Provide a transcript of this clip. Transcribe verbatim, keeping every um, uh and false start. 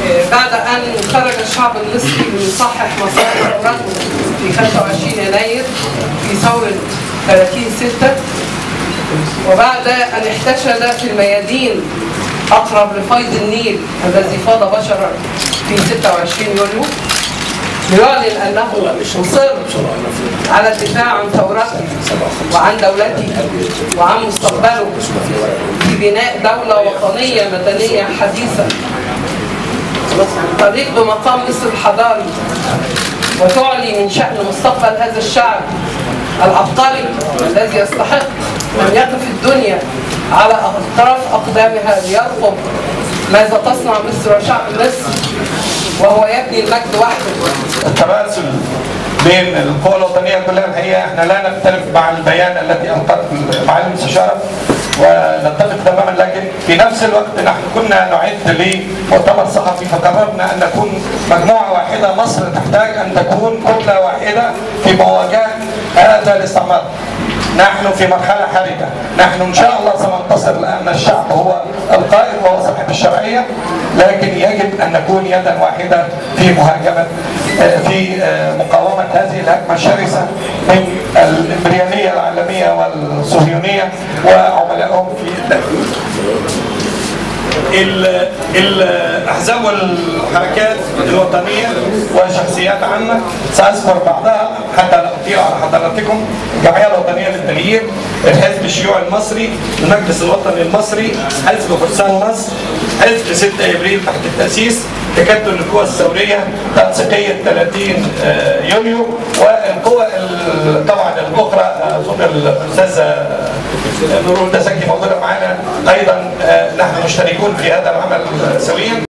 بعد أن خرج الشعب المصري ليصحح مسار ثورته في خمسة وعشرين يناير في ثورة ثلاثين ستة، وبعد أن احتشد في الميادين أقرب لفيض النيل الذي فاض بشرا في ستة وعشرين يوليو، ليعلن أنه مصر على الدفاع عن ثورته وعن دولته وعن مستقبله في بناء دولة وطنية مدنية حديثة تليق بمقام مصر الحضاري، وتعلي من شأن مستقبل هذا الشعب العبقري الذي يستحق أن يقف الدنيا على أطراف أقدامها ليرقب ماذا تصنع مصر وشعب مصر، وهو يبني المجد وحده. التماثل بين القوى الوطنيه كلها الحقيقه احنا لا نختلف مع البيان التي القته معالي المستشاره ونتفق تماما، لكن في نفس الوقت نحن كنا نعد لمؤتمر صحفي فقررنا ان نكون مجموعه واحده. مصر تحتاج ان تكون كتله واحده في مواجهه هذا الاستعمار. نحن في مرحلة حرجة، نحن إن شاء الله سننتصر لأن الشعب هو القائد وهو صاحب الشرعية، لكن يجب أن نكون يدا واحدة في مهاجمة في مقاومة هذه الهجمة الشرسة من الإمبريالية العالمية والصهيونية وعملائهم في الداخل. الاحزاب والحركات الوطنيه وشخصيات عامه ساذكر بعضها حتى لا اطيل على حضراتكم: الجمعيه الوطنيه للتغيير، الحزب الشيوعي المصري، المجلس الوطني المصري، حزب فرسان مصر، حزب ستة ابريل تحت التاسيس، تكتل القوى الثوريه، تنسيقيه ثلاثين يوليو، والقوى طبعا الاخرى اظن الاستاذه نور الدسكي موجوده معانا ايضا. نحن مشتركون في هذا العمل سويا.